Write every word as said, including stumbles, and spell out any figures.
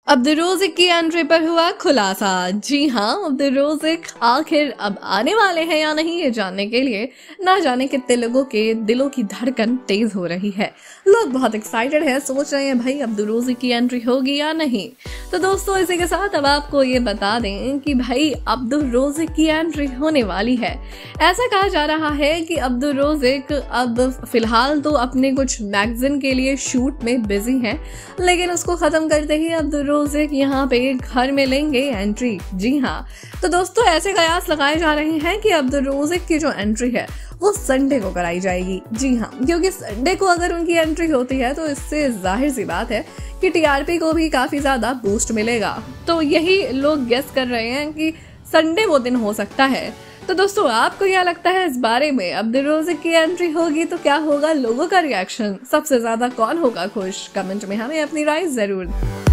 Abdul Rozik की entry पर हुआ खुलासा। जी हाँ, अब्दुल रोज़िक आखिर अब आने वाले हैं या नहीं, ये जानने के लिए ना जाने कितने लोगों के दिलों की धड़कन तेज हो रही है। लोग बहुत एक्साइटेड हैं, सोच रहे हैं भाई अब्दुल रोज़िक की एंट्री होगी या नहीं। तो दोस्तों, इसी के साथ अब आपको ये बता दें कि भाई अब्दुल रोज़िक की एंट्री होने वाली है। ऐसा कहा जा रहा है कि अब्दुल रोज़िक अब फिलहाल तो अपने कुछ मैगजीन के लिए शूट में बिजी हैं, लेकिन उसको खत्म करते ही अब्दुल रोज़िक यहाँ पे घर में लेंगे एंट्री। जी हाँ, तो दोस्तों ऐसे कयास लगाए जा रहे हैं कि अब्दुल रोज़िक की जो एंट्री है वो संडे को कराई जाएगी। जी हाँ, क्योंकि संडे को अगर उनकी एंट्री होती है तो इससे जाहिर सी बात है कि टीआरपी को भी काफी ज्यादा बूस्ट मिलेगा। तो यही लोग गेस कर रहे हैं कि संडे वो दिन हो सकता है। तो दोस्तों, आपको क्या लगता है इस बारे में? अब्दुल रोज़िक की एंट्री होगी तो क्या होगा लोगों का रिएक्शन? सबसे ज्यादा कौन होगा खुश? कमेंट में हमें अपनी राय जरूर